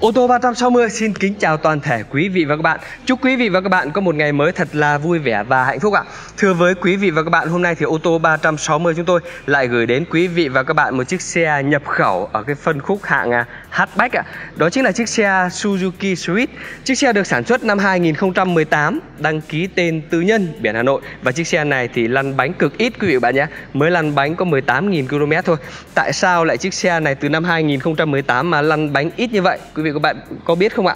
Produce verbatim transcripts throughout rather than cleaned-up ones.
Ô tô ba trăm sáu mươi xin kính chào toàn thể quý vị và các bạn. Chúc quý vị và các bạn có một ngày mới thật là vui vẻ và hạnh phúc ạ. Thưa với quý vị và các bạn, hôm nay thì ô tô ba trăm sáu mươi chúng tôi lại gửi đến quý vị và các bạn một chiếc xe nhập khẩu ở cái phân khúc hạng hatchback ạ. Đó chính là chiếc xe Suzuki Swift. Chiếc xe được sản xuất năm hai nghìn không trăm mười tám, đăng ký tên tư nhân, biển Hà Nội. Và chiếc xe này thì lăn bánh cực ít quý vị và các bạn nhé. Mới lăn bánh có mười tám nghìn ki lô mét thôi. Tại sao lại chiếc xe này từ năm hai nghìn không trăm mười tám mà lăn bánh ít như vậy? Quý vị các bạn có biết không ạ?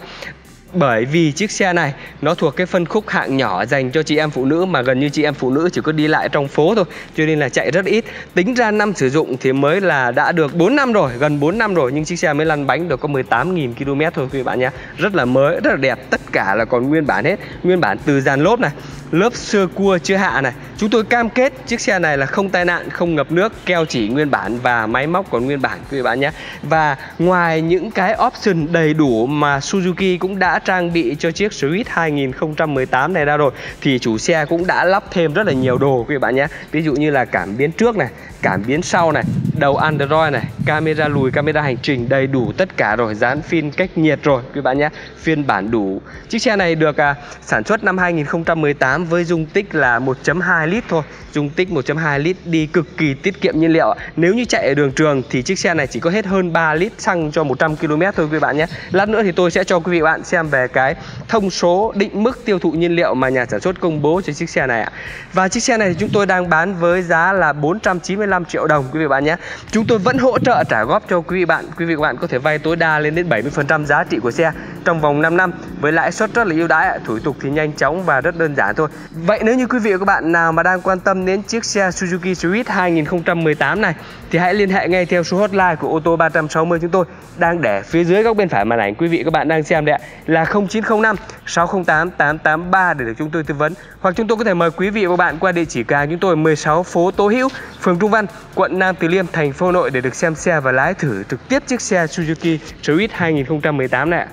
Bởi vì chiếc xe này nó thuộc cái phân khúc hạng nhỏ dành cho chị em phụ nữ, mà gần như chị em phụ nữ chỉ có đi lại trong phố thôi, cho nên là chạy rất ít. Tính ra năm sử dụng thì mới là đã được bốn năm rồi, gần bốn năm rồi, nhưng chiếc xe mới lăn bánh được có mười tám nghìn ki lô mét thôi quý bạn nhé. Rất là mới, rất là đẹp, tất cả là còn nguyên bản hết. Nguyên bản từ dàn lốp này, lớp sơ cua chưa hạ này. Chúng tôi cam kết chiếc xe này là không tai nạn, không ngập nước, keo chỉ nguyên bản và máy móc còn nguyên bản quý bạn nhé. Và ngoài những cái option đầy đủ mà Suzuki cũng đã trang bị cho chiếc Swift hai nghìn không trăm mười tám này ra rồi, thì chủ xe cũng đã lắp thêm rất là nhiều đồ quý bạn nhé. Ví dụ như là cảm biến trước này, cảm biến sau này, đầu Android này, camera lùi, camera hành trình, đầy đủ tất cả rồi, dán phim cách nhiệt rồi quý bạn nhé, phiên bản đủ. Chiếc xe này được à, sản xuất năm hai nghìn không trăm mười tám với dung tích là một phẩy hai lít thôi, dung tích một phẩy hai lít, đi cực kỳ tiết kiệm nhiên liệu. Nếu như chạy ở đường trường thì chiếc xe này chỉ có hết hơn ba lít xăng cho một trăm ki lô mét thôi quý bạn nhé. Lát nữa thì tôi sẽ cho quý vị bạn xem về cái thông số định mức tiêu thụ nhiên liệu mà nhà sản xuất công bố cho chiếc xe này ạ. Và chiếc xe này thì chúng tôi đang bán với giá là bốn trăm chín mươi lăm triệu đồng quý vị bạn nhé. Chúng tôi vẫn hỗ trợ trả góp cho quý vị bạn. Quý vị bạn có thể vay tối đa lên đến bảy mươi phần trăm giá trị của xe trong vòng năm năm với lãi suất rất là ưu đãi, thủ tục thì nhanh chóng và rất đơn giản thôi. Vậy nếu như quý vị và các bạn nào mà đang quan tâm đến chiếc xe Suzuki Swift hai nghìn không trăm mười tám này thì hãy liên hệ ngay theo số hotline của ô tô ba trăm sáu mươi chúng tôi đang để phía dưới góc bên phải màn ảnh quý vị các bạn đang xem đấy ạ, là không chín không năm sáu không tám tám tám ba để được chúng tôi tư vấn. Hoặc chúng tôi có thể mời quý vị và các bạn qua địa chỉ cửa hàng chúng tôi mười sáu phố Tố Hữu, phường Trung Văn, quận Nam Từ Liêm, thành phố Hà Nội để được xem xe và lái thử trực tiếp chiếc xe Suzuki Swift hai nghìn không trăm mười tám này ạ.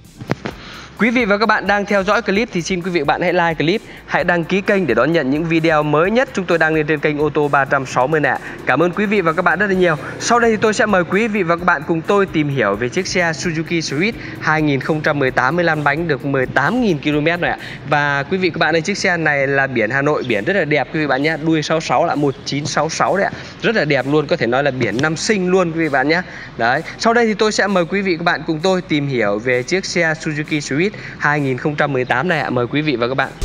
Quý vị và các bạn đang theo dõi clip thì xin quý vị và bạn hãy like clip, hãy đăng ký kênh để đón nhận những video mới nhất chúng tôi đăng lên trên kênh ô tô ba trăm sáu mươi này. Cảm ơn quý vị và các bạn rất là nhiều. Sau đây thì tôi sẽ mời quý vị và các bạn cùng tôi tìm hiểu về chiếc xe Suzuki Swift hai nghìn không trăm mười tám mới lăn bánh được mười tám nghìn ki lô mét này ạ. Và quý vị các bạn ơi, chiếc xe này là biển Hà Nội, biển rất là đẹp quý vị bạn nhé. Đuôi sáu sáu là một chín sáu sáu đấy ạ. Rất là đẹp luôn, có thể nói là biển năm sinh luôn quý vị bạn nhé. Đấy. Sau đây thì tôi sẽ mời quý vị và các bạn cùng tôi tìm hiểu về chiếc xe Suzuki Swift hai nghìn không trăm mười tám này ạ. Mời quý vị và các bạn.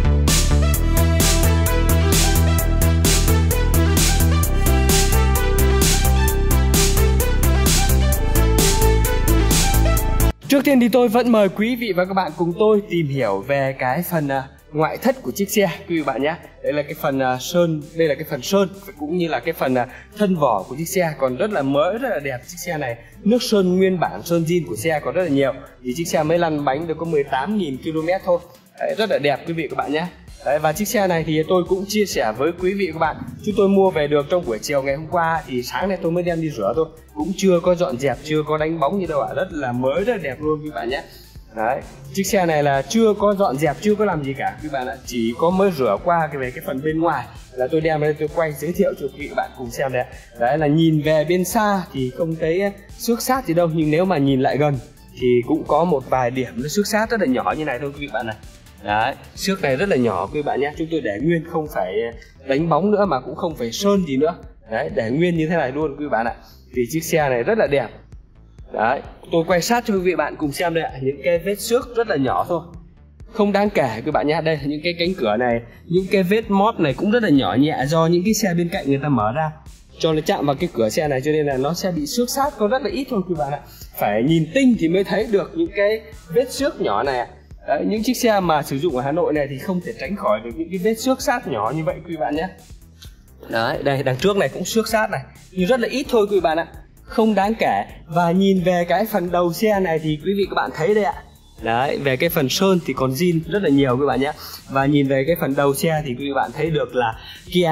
Trước tiên thì tôi vẫn mời quý vị và các bạn cùng tôi tìm hiểu về cái phần uh, ngoại thất của chiếc xe quý vị bạn nhé. Đây là cái phần uh, sơn, đây là cái phần sơn cũng như là cái phần uh, thân vỏ của chiếc xe còn rất là mới, rất là đẹp. Chiếc xe này nước sơn nguyên bản, sơn zin của xe còn rất là nhiều. Thì chiếc xe mới lăn bánh được có mười tám nghìn ki lô mét thôi. Đấy, rất là đẹp quý vị các bạn nhé. Đấy, và chiếc xe này thì tôi cũng chia sẻ với quý vị các bạn, chúng tôi mua về được trong buổi chiều ngày hôm qua, thì sáng nay tôi mới đem đi rửa thôi, cũng chưa có dọn dẹp, chưa có đánh bóng gì đâu ạ. Rất là mới, rất là đẹp luôn quý bạn nhé. Đấy, chiếc xe này là chưa có dọn dẹp, chưa có làm gì cả quý bạn ạ, chỉ có mới rửa qua cái về cái phần bên ngoài là tôi đem lên tôi quay giới thiệu cho quý vị bạn cùng xem đây. Đấy là nhìn về bên xa thì không thấy xước sát gì đâu, nhưng nếu mà nhìn lại gần thì cũng có một vài điểm nó xước sát rất là nhỏ như này thôi quý vị bạn này. Đấy, xước này rất là nhỏ quý bạn nhé, chúng tôi để nguyên, không phải đánh bóng nữa mà cũng không phải sơn gì nữa. Đấy, để nguyên như thế này luôn quý bạn ạ. Vì chiếc xe này rất là đẹp. Đấy, tôi quay sát cho quý vị bạn cùng xem đây ạ, những cái vết xước rất là nhỏ thôi, không đáng kể quý bạn nhé. Đây là những cái cánh cửa này, những cái vết mót này cũng rất là nhỏ nhẹ, do những cái xe bên cạnh người ta mở ra cho nó chạm vào cái cửa xe này, cho nên là nó sẽ bị xước sát có rất là ít thôi quý bạn ạ. Phải nhìn tinh thì mới thấy được những cái vết xước nhỏ này ạ. Đấy, những chiếc xe mà sử dụng ở Hà Nội này thì không thể tránh khỏi được những cái vết xước sát nhỏ như vậy quý bạn nhé. Đấy, đây đằng trước này cũng xước sát này, nhưng rất là ít thôi quý bạn ạ, không đáng kể. Và nhìn về cái phần đầu xe này thì quý vị các bạn thấy đây ạ. Đấy, về cái phần sơn thì còn zin rất là nhiều các bạn nhé. Và nhìn về cái phần đầu xe thì quý vị bạn thấy được là Kia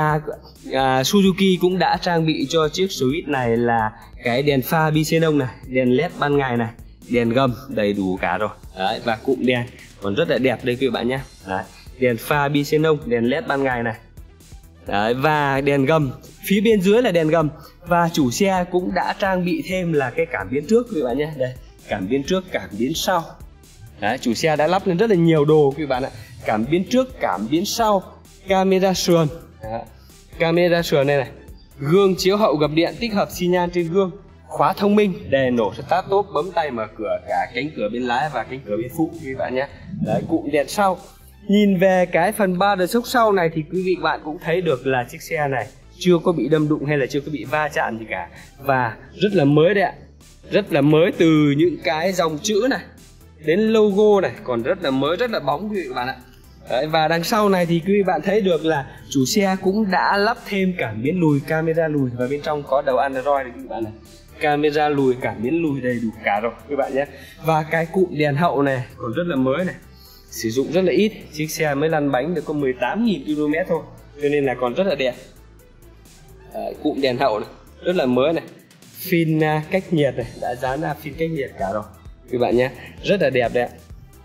à, Suzuki cũng đã trang bị cho chiếc Swift này là cái đèn pha bi xenon này, đèn led ban ngày này, đèn gầm đầy đủ cả rồi. Đấy, và cụm đèn còn rất là đẹp đây quý vị bạn nhé. Đấy, đèn pha bi xenon, đèn led ban ngày này. Đấy, và đèn gầm, phía bên dưới là đèn gầm. Và chủ xe cũng đã trang bị thêm là cái cảm biến trước quý vị bạn nhé. Đây, cảm biến trước, cảm biến sau. Đấy, chủ xe đã lắp lên rất là nhiều đồ quý vị bạn ạ. Cảm biến trước, cảm biến sau, camera sườn. Đấy, camera sườn này này, gương chiếu hậu gập điện tích hợp xi nhan trên gương, khóa thông minh, đèn nổ start top, bấm tay mở cửa cả cánh cửa bên lái và cánh cửa bên phụ quý vị bạn nhé. Đấy, cụm đèn sau. Nhìn về cái phần ba đợt sốc sau này thì quý vị bạn cũng thấy được là chiếc xe này chưa có bị đâm đụng hay là chưa có bị va chạm gì cả, và rất là mới đấy ạ. Rất là mới, từ những cái dòng chữ này đến logo này còn rất là mới, rất là bóng quý vị bạn ạ. Đấy, và đằng sau này thì quý vị bạn thấy được là chủ xe cũng đã lắp thêm cảm biến lùi, camera lùi, và bên trong có đầu Android này quý vị bạn này. Camera lùi, cảm biến lùi đầy đủ cả rồi quý bạn nhé. Và cái cụm đèn hậu này còn rất là mới này, sử dụng rất là ít, chiếc xe mới lăn bánh được có mười tám nghìn ki lô mét thôi, cho nên là còn rất là đẹp. Đấy, cụm đèn hậu này rất là mới này, phin cách nhiệt này, đã dán ra phin cách nhiệt cả rồi quý bạn nhé, rất là đẹp đấy.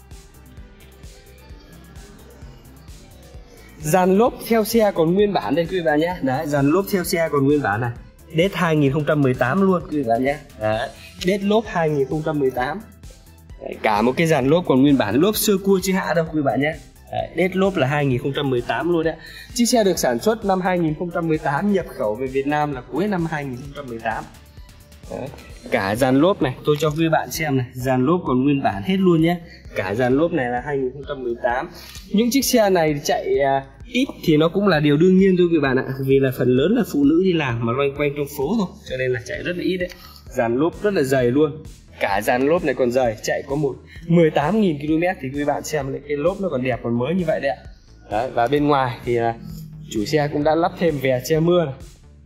Dàn lốp theo xe còn nguyên bản đây quý vị bạn nhé. Đấy, dàn lốp theo xe còn nguyên bản này, đét hai nghìn không trăm mười tám luôn quý vị bạn nhé. Đấy, đét lốp hai nghìn không trăm mười tám. Đấy, cả một cái dàn lốp còn nguyên bản, lốp sơ cua chưa hạ đâu quý vị bạn nhé. Đấy, đét lốp là hai nghìn không trăm mười tám luôn đấy. Chiếc xe được sản xuất năm hai nghìn không trăm mười tám, nhập khẩu về Việt Nam là cuối năm hai nghìn không trăm mười tám. Đấy, cả dàn lốp này tôi cho quý bạn xem này, dàn lốp còn nguyên bản hết luôn nhé. Cả dàn lốp này là hai nghìn không trăm mười tám. Những chiếc xe này chạy à, ít thì nó cũng là điều đương nhiên thôi quý bạn ạ, vì là phần lớn là phụ nữ đi làm mà loanh quanh trong phố thôi, cho nên là chạy rất là ít đấy. Dàn lốp rất là dày luôn, cả dàn lốp này còn dày, chạy có một mười tám nghìn ki lô mét thì quý bạn xem cái lốp nó còn đẹp, còn mới như vậy đấy ạ. Đấy, và bên ngoài thì à, chủ xe cũng đã lắp thêm vè che mưa này.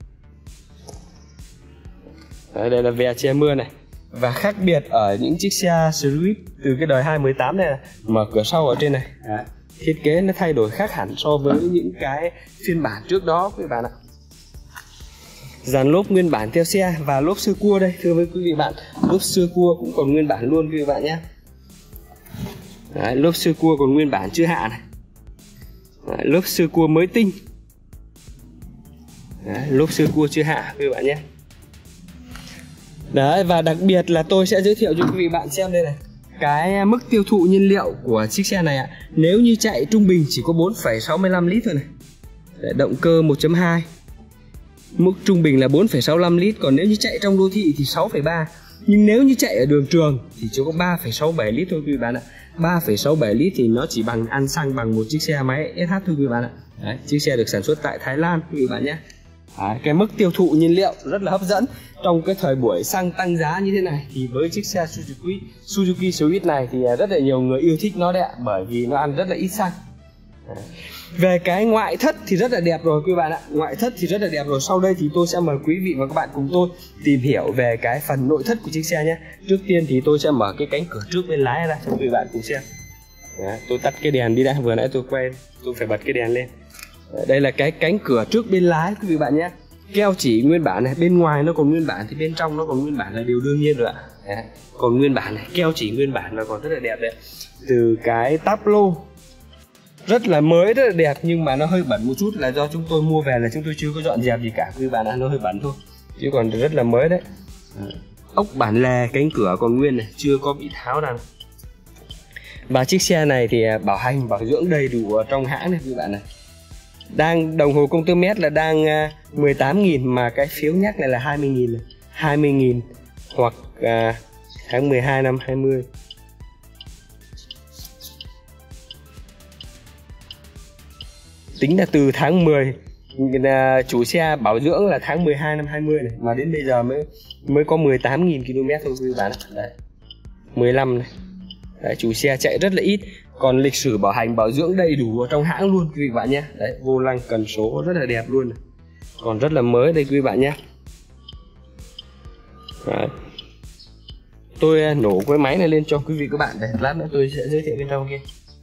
Đấy, đây là vè che mưa này. Và khác biệt ở những chiếc xe Swift từ cái đời hai mười tám này, này mở cửa sau ở trên này. Đấy, thiết kế nó thay đổi khác hẳn so với những cái phiên bản trước đó quý bạn ạ. Dàn lốp nguyên bản theo xe và lốp sơ cua đây, thưa với quý vị bạn, lốp sơ cua cũng còn nguyên bản luôn quý vị bạn nhé. Đấy, lốp sơ cua còn nguyên bản chưa hạ này. Đấy, lốp sơ cua mới tinh. Đấy, lốp sơ cua chưa hạ quý vị bạn nhé. Đấy, và đặc biệt là tôi sẽ giới thiệu cho quý vị bạn xem đây này, cái mức tiêu thụ nhiên liệu của chiếc xe này ạ. Nếu như chạy trung bình chỉ có bốn phẩy sáu mươi lăm lít thôi này. Đấy, động cơ một chấm hai, mức trung bình là bốn phẩy sáu mươi lăm lít. Còn nếu như chạy trong đô thị thì sáu phẩy ba. Nhưng nếu như chạy ở đường trường thì chỉ có ba phẩy sáu mươi bảy lít thôi quý vị bạn ạ. ba phẩy sáu mươi bảy lít thì nó chỉ bằng ăn xăng bằng một chiếc xe máy ét hát thôi quý vị bạn ạ. Đấy, chiếc xe được sản xuất tại Thái Lan quý vị bạn nhé. Đấy, cái mức tiêu thụ nhiên liệu rất là hấp dẫn trong cái thời buổi xăng tăng giá như thế này, thì với chiếc xe Suzuki Suzuki Swift này thì rất là nhiều người yêu thích nó đấy ạ, bởi vì nó ăn rất là ít xăng. Đấy. Về cái ngoại thất thì rất là đẹp rồi quý bạn ạ, ngoại thất thì rất là đẹp rồi. Sau đây thì tôi sẽ mời quý vị và các bạn cùng tôi tìm hiểu về cái phần nội thất của chiếc xe nhé. Trước tiên thì tôi sẽ mở cái cánh cửa trước bên lái ra cho quý vị bạn cùng xem. Đấy, tôi tắt cái đèn đi đã, vừa nãy tôi quay tôi phải bật cái đèn lên. Đây là cái cánh cửa trước bên lái quý vị bạn nhé. Keo chỉ nguyên bản này, bên ngoài nó còn nguyên bản thì bên trong nó còn nguyên bản là điều đương nhiên rồi ạ. Đấy, còn nguyên bản này, keo chỉ nguyên bản là còn rất là đẹp đấy. Từ cái táp lô rất là mới, rất là đẹp, nhưng mà nó hơi bẩn một chút là do chúng tôi mua về là chúng tôi chưa có dọn dẹp gì cả quý bạn ạ, nó hơi bẩn thôi, chứ còn rất là mới đấy. Ốc bản lề cánh cửa còn nguyên này, chưa có bị tháo ra. Và chiếc xe này thì bảo hành bảo dưỡng đầy đủ ở trong hãng này quý bạn này. Đang đồng hồ công tơ mét là đang mười tám nghìn, mà cái phiếu nhắc này là hai mươi nghìn, hai mươi nghìn hoặc à, tháng mười hai năm hai mươi. Tính là từ tháng mười, chủ xe bảo dưỡng là tháng mười hai năm hai mươi này, mà đến bây giờ mới mới có mười tám nghìn ki lô mét thôi quý bạn ạ. Đấy, mười lăm này. Đấy, chủ xe chạy rất là ít, còn lịch sử bảo hành bảo dưỡng đầy đủ ở trong hãng luôn quý vị bạn nhé. Đấy, vô lăng cần số rất là đẹp luôn này. Còn rất là mới đây quý vị bạn nhé. Đấy. Tôi nổ cái máy này lên cho quý vị các bạn, để lát nữa tôi sẽ giới thiệu bên trong kia.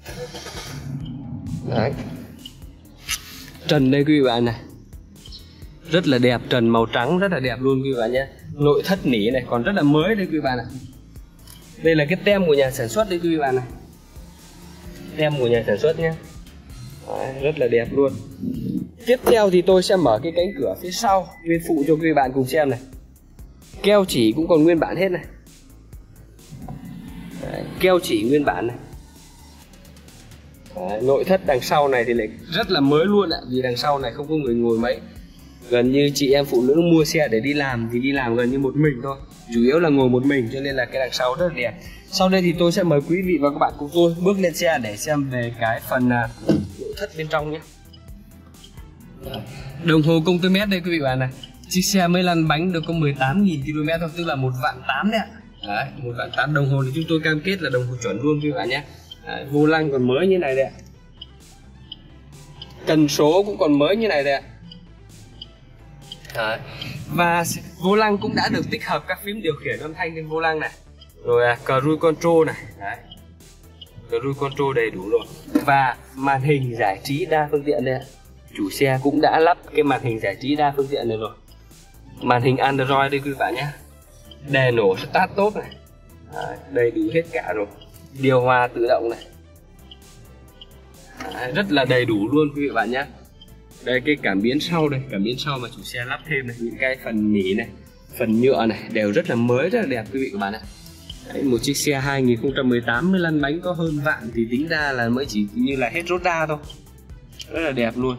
Đấy, trần đây quý vị bạn này, rất là đẹp, trần màu trắng rất là đẹp luôn quý vị bạn nhé. Nội thất nỉ này còn rất là mới đây quý vị bạn ạ. Đây là cái tem của nhà sản xuất đấy quý vị bạn này, tem của nhà sản xuất nhé. Đấy, rất là đẹp luôn. Tiếp theo thì tôi sẽ mở cái cánh cửa phía sau bên phụ cho quý vị bạn cùng xem này. Keo chỉ cũng còn nguyên bản hết này. Đấy, keo chỉ nguyên bản này. Đấy, nội thất đằng sau này thì lại rất là mới luôn ạ, vì đằng sau này không có người ngồi mấy. Gần như chị em phụ nữ mua xe để đi làm thì đi làm gần như một mình thôi, chủ yếu là ngồi một mình, cho nên là cái đằng sau rất là đẹp. Sau đây thì tôi sẽ mời quý vị và các bạn cùng tôi bước lên xe để xem về cái phần nội thất bên trong nhé. Đồng hồ công tơ mét đây quý vị bạn này. Chiếc xe mới lăn bánh được có mười tám nghìn ki lô mét thôi, tức là một vạn tám đấy ạ. Đấy, một vạn tám. Đồng hồ thì chúng tôi cam kết là đồng hồ chuẩn luôn quý vị bạn nhé. Đấy, vô lăng còn mới như này đấy ạ. Cần số cũng còn mới như này đấy ạ. Đấy. Và vô lăng cũng đã được tích hợp các phím điều khiển âm thanh trên vô lăng này. Rồi à, cruise control này. Đấy. Cruise control đầy đủ rồi. Và màn hình giải trí đa phương tiện đây ạ. Chủ xe cũng đã lắp cái màn hình giải trí đa phương tiện này rồi. Màn hình Android đây quý bạn nhé. Đèn nổ start top này. Đấy, đầy đủ hết cả rồi. Điều hòa tự động này. Đấy, rất là đầy đủ luôn quý vị bạn nhé. Đây cái cảm biến sau đây, cảm biến sau mà chủ xe lắp thêm này, những cái phần nỉ này, phần nhựa này đều rất là mới, rất là đẹp quý vị các bạn ạ. Đấy, một chiếc xe hai nghìn không trăm mười tám mới lăn bánh có hơn vạn thì tính ra là mới chỉ như là hết rốt đa thôi. Rất là đẹp luôn.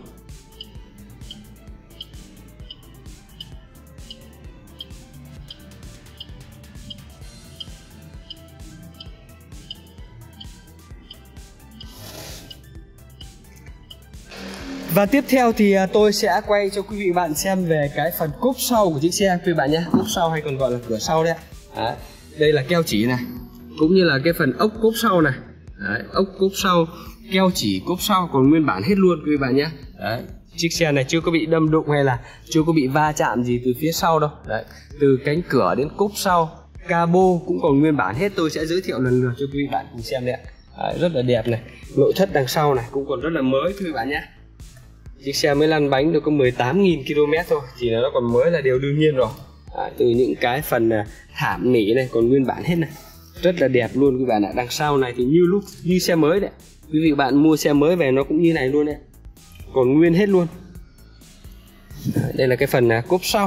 Và tiếp theo thì tôi sẽ quay cho quý vị bạn xem về cái phần cốp sau của chiếc xe quý vị bạn nhé. Cốp sau hay còn gọi là cửa sau đấy. Đấy. Đây là keo chỉ này, cũng như là cái phần ốc cốp sau này. Đấy, ốc cốp sau, keo chỉ cốp sau còn nguyên bản hết luôn quý vị bạn nhé. Đấy. Chiếc xe này chưa có bị đâm đụng hay là chưa có bị va chạm gì từ phía sau đâu. Đấy. Từ cánh cửa đến cốp sau, cabo cũng còn nguyên bản hết. Tôi sẽ giới thiệu lần lượt cho quý vị bạn cùng xem đấy. Đấy, rất là đẹp này. Nội thất đằng sau này cũng còn rất là mới quý vị bạn nhé. Chiếc xe mới lăn bánh được có mười tám nghìn ki lô mét thôi, chỉ là nó còn mới là điều đương nhiên rồi. Đấy, từ những cái phần thảm nỉ này còn nguyên bản hết này, rất là đẹp luôn quý bạn ạ. Đằng sau này thì như lúc như xe mới đấy, quý vị bạn mua xe mới về nó cũng như này luôn đấy, còn nguyên hết luôn. Đấy, đây là cái phần cốp sau.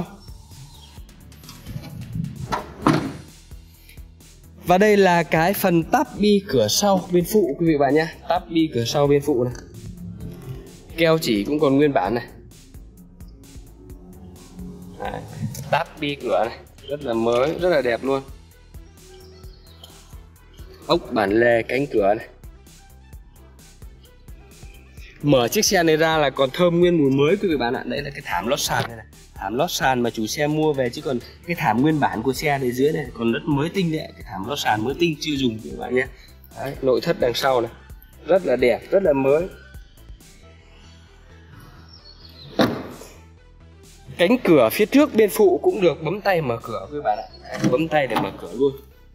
Và đây là cái phần táp bi cửa sau bên phụ quý vị bạn nhé. Táp bi cửa sau bên phụ này, keo chỉ cũng còn nguyên bản này. Đấy, táp bi cửa này rất là mới, rất là đẹp luôn. Ốc bản lề cánh cửa này. Mở chiếc xe này ra là còn thơm nguyên mùi mới quý vị bạn ạ. Đấy là cái thảm lót sàn này, này. Thảm lót sàn mà chủ xe mua về, chứ còn cái thảm nguyên bản của xe này dưới này còn rất mới tinh đấy. Cái thảm lót sàn mới tinh chưa dùng quý vị bạn nhé. Đấy, nội thất đằng sau này rất là đẹp, rất là mới. Cánh cửa phía trước bên phụ cũng được bấm tay mở cửa quý bạn ạ. Đấy, bấm tay để mở cửa luôn.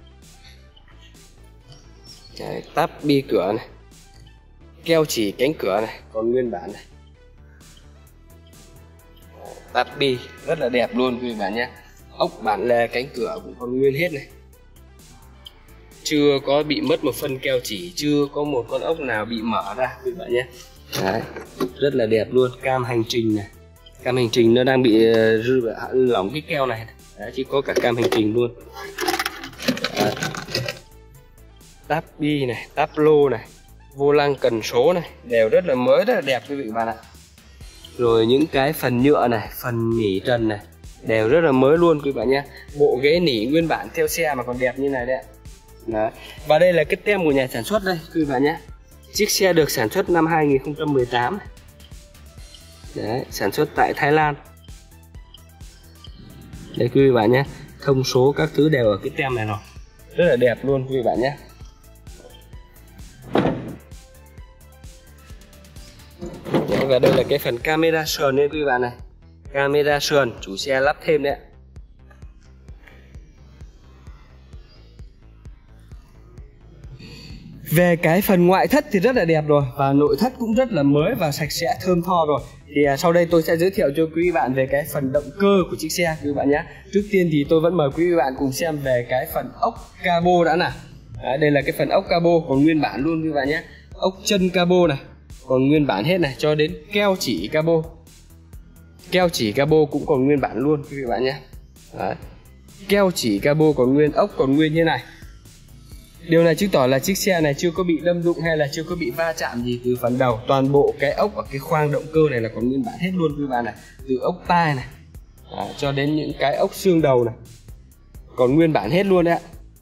Đấy, táp bi cửa này, keo chỉ cánh cửa này còn nguyên bản này. Đấy, táp bi rất là đẹp luôn quý bạn nhé. Ốc bản lề cánh cửa cũng còn nguyên hết này, chưa có bị mất một phân keo chỉ, chưa có một con ốc nào bị mở ra quý bạn nhé. Đấy, rất là đẹp luôn. Cam hành trình này, cam hành trình nó đang bị rư lỏng cái keo này. Đấy, chỉ có cả cam hành trình luôn. Đấy. Táp bi này, táp lô này, vô lăng cần số này đều rất là mới, rất là đẹp quý vị bạn ạ. Rồi những cái phần nhựa này, phần nỉ trần này đều rất là mới luôn quý bạn nhé. Bộ ghế nỉ nguyên bản theo xe mà còn đẹp như này đấy ạ. Đấy. Và đây là cái tem của nhà sản xuất đây quý bạn nhé. Chiếc xe được sản xuất năm hai nghìn không trăm mười tám. Đấy, sản xuất tại Thái Lan. Đây quý vị bạn nhé, thông số các thứ đều ở cái tem này rồi, rất là đẹp luôn quý vị bạn nhé. Đấy, và đây là cái phần camera sườn đây quý vị bạn này, camera sườn chủ xe lắp thêm đấy ạ. Về cái phần ngoại thất thì rất là đẹp rồi, và nội thất cũng rất là mới và sạch sẽ thơm tho rồi. Thì à, sau đây tôi sẽ giới thiệu cho quý vị bạn về cái phần động cơ của chiếc xe quý vị bạn nhé. Trước tiên thì tôi vẫn mời quý vị bạn cùng xem về cái phần ốc cabo đã nào. Đấy, đây là cái phần ốc cabo còn nguyên bản luôn quý vị bạn nhé. Ốc chân cabo này còn nguyên bản hết này, cho đến keo chỉ cabo. Keo chỉ cabo cũng còn nguyên bản luôn quý vị bạn nhé. Đấy. Keo chỉ cabo còn nguyên, ốc còn nguyên như này. Điều này chứng tỏ là chiếc xe này chưa có bị đâm đụng hay là chưa có bị va chạm gì từ phần đầu. Toàn bộ cái ốc ở cái khoang động cơ này là còn nguyên bản hết luôn quý bạn này. Từ ốc tai này à, cho đến những cái ốc xương đầu này còn nguyên bản hết luôn đấy ạ.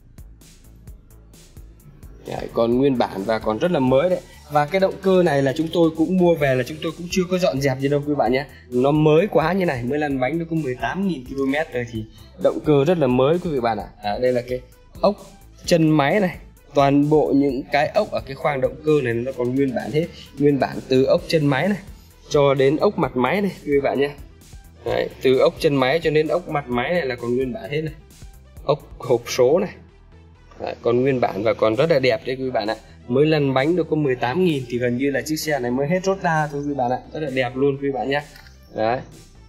Đấy, còn nguyên bản và còn rất là mới đấy. Và cái động cơ này là chúng tôi cũng mua về là chúng tôi cũng chưa có dọn dẹp gì đâu quý bạn nhé. Nó mới quá như này, mới lăn bánh nó có mười tám nghìn ki lô mét rồi thì động cơ rất là mới quý vị bạn ạ. À, đây là cái ốc chân máy này. Toàn bộ những cái ốc ở cái khoang động cơ này nó còn nguyên bản hết. Nguyên bản từ ốc chân máy này cho đến ốc mặt máy này quý vị bạn nhé. Đấy, từ ốc chân máy cho đến ốc mặt máy này là còn nguyên bản hết này. Ốc hộp số này Đấy, còn nguyên bản và còn rất là đẹp đấy quý vị bạn ạ. Mới lăn bánh được có mười tám nghìn thì gần như là chiếc xe này mới hết rốt ra thôi quý vị bạn ạ. Rất là đẹp luôn quý vị bạn nhé. Đấy.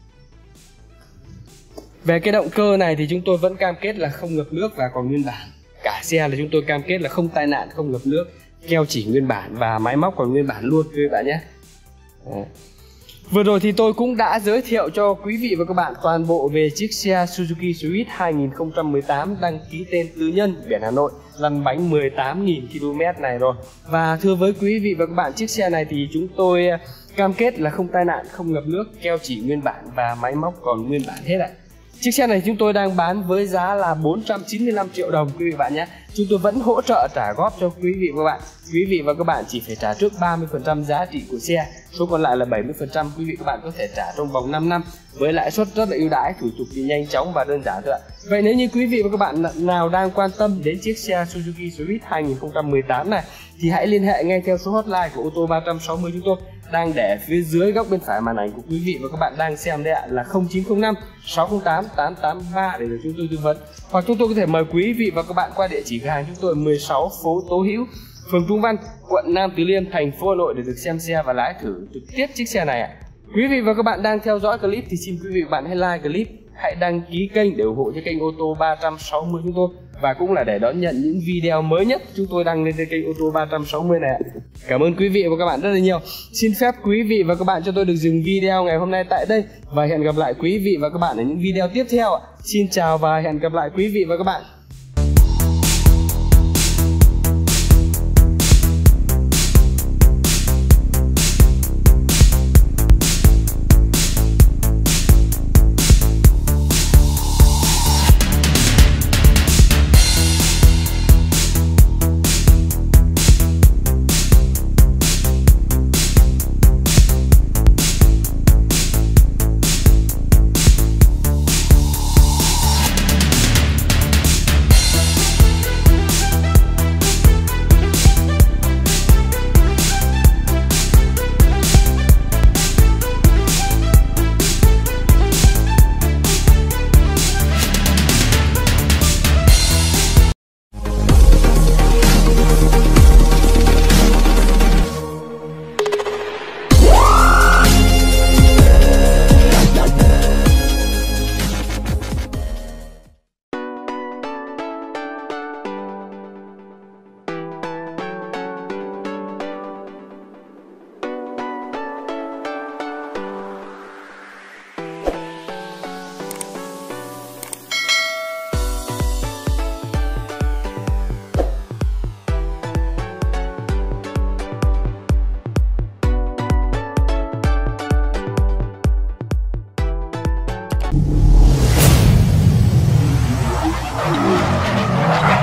Về cái động cơ này thì chúng tôi vẫn cam kết là không ngập nước và còn nguyên bản. Cả xe là chúng tôi cam kết là không tai nạn, không ngập nước, keo chỉ nguyên bản và máy móc còn nguyên bản luôn quý vị bạn nhé. Đấy. Vừa rồi thì tôi cũng đã giới thiệu cho quý vị và các bạn toàn bộ về chiếc xe Suzuki Swift hai nghìn không trăm mười tám đăng ký tên tư nhân, biển Hà Nội, lăn bánh mười tám nghìn ki lô mét này rồi. Và thưa với quý vị và các bạn, chiếc xe này thì chúng tôi cam kết là không tai nạn, không ngập nước, keo chỉ nguyên bản và máy móc còn nguyên bản hết ạ. Chiếc xe này chúng tôi đang bán với giá là bốn trăm chín mươi lăm triệu đồng quý vị bạn nhé. Chúng tôi vẫn hỗ trợ trả góp cho quý vị và các bạn. Quý vị và các bạn chỉ phải trả trước ba mươi phần trăm giá trị của xe, số còn lại là bảy mươi phần trăm quý vị và các bạn có thể trả trong vòng năm năm với lãi suất rất là ưu đãi, thủ tục thì nhanh chóng và đơn giản thôi ạ. Vậy nếu như quý vị và các bạn nào đang quan tâm đến chiếc xe Suzuki Swift hai nghìn không trăm mười tám này thì hãy liên hệ ngay theo số hotline của ô tô ba trăm sáu mươi chúng tôi đang để phía dưới góc bên phải màn ảnh của quý vị và các bạn đang xem đây ạ, là không chín không năm sáu không tám tám tám ba để được chúng tôi tư vấn. Hoặc chúng tôi có thể mời quý vị và các bạn qua địa chỉ cửa hàng chúng tôi mười sáu phố Tố Hữu, phường Trung Văn, quận Nam Từ Liêm, thành phố Hà Nội để được xem xe và lái thử trực tiếp chiếc xe này ạ. Quý vị và các bạn đang theo dõi clip thì xin quý vị và các bạn hãy like clip, hãy đăng ký kênh để ủng hộ cho kênh ô tô ba trăm sáu mươi chúng tôi và cũng là để đón nhận những video mới nhất chúng tôi đăng lên trên kênh ô tô ba trăm sáu mươi này ạ. Cảm ơn quý vị và các bạn rất là nhiều. Xin phép quý vị và các bạn cho tôi được dừng video ngày hôm nay tại đây và hẹn gặp lại quý vị và các bạn ở những video tiếp theo ạ. Xin chào và hẹn gặp lại quý vị và các bạn.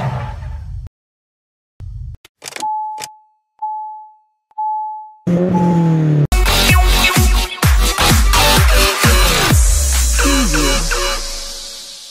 Thank you.